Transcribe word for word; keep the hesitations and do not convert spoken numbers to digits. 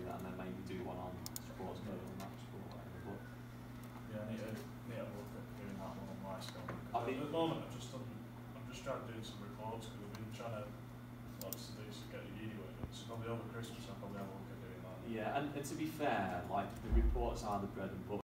do that, and then maybe do one on sports code or match or whatever. But yeah, I need to, need to look at doing that one on my skill. I At think the moment, I've just done, I'm just trying to do some reports because I've been trying to like to do some get the uni work done. So probably over Christmas I'll probably have a look at doing that. yeah, and, and to be fair, like the reports are the bread and butter.